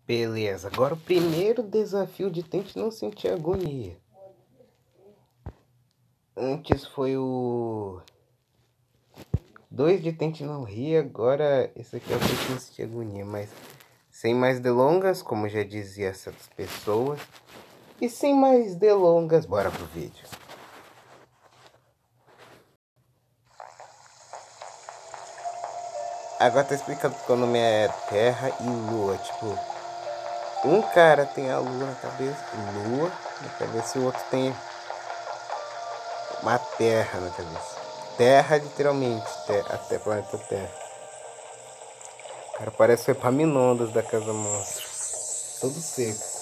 Beleza, agora o primeiro desafio de tente não sentir agonia. Antes foi o 2 de tente não rir, agora esse aqui é o tente não sentir agonia. Mas sem mais delongas, como já dizia essas pessoas. E sem mais delongas, bora pro vídeo. Agora tá explicando que o nome é Terra e Lua. Tipo, um cara tem a lua na cabeça e o outro tem uma terra na cabeça. Terra, literalmente, até planeta Terra. O cara parece o Epaminondas da Casa Monstro. Todo seco.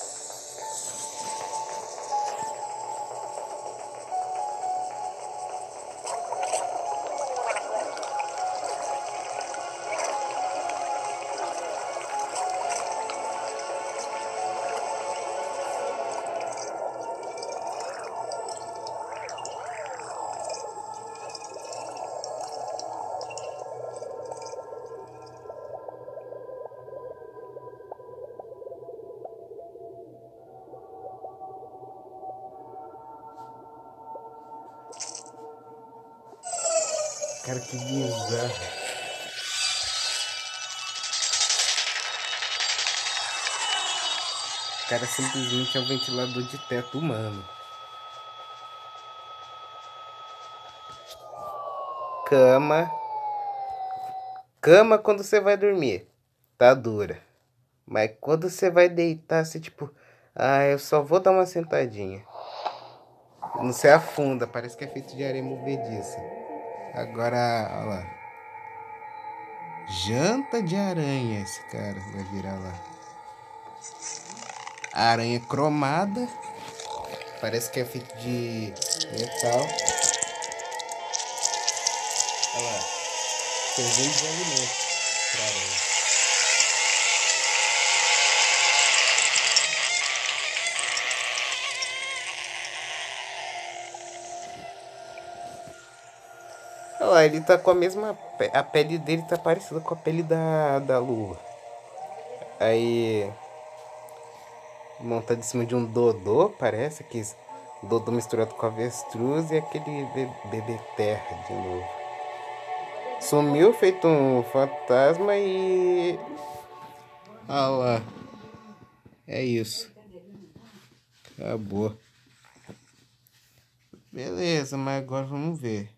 Cara, que bizarro. O cara simplesmente é um ventilador de teto humano. Cama. Cama quando você vai dormir. Tá dura. Mas quando você vai deitar, você tipo... Ah, eu só vou dar uma sentadinha. Não se afunda, parece que é feito de areia movediça. Agora, olha lá. Janta de aranha, esse cara vai virar lá. Aranha cromada. Parece que é feito de metal. Olha lá. Servindo de alimento pra aranha. Olha lá, ele tá com a mesma... A pele dele tá parecida com a pele da lua. Aí... Montado em cima de um dodô, parece que dodô misturado com avestruz e aquele bebê terra de novo. Sumiu feito um fantasma e... Ah lá. É isso. Acabou. Beleza, mas agora vamos ver.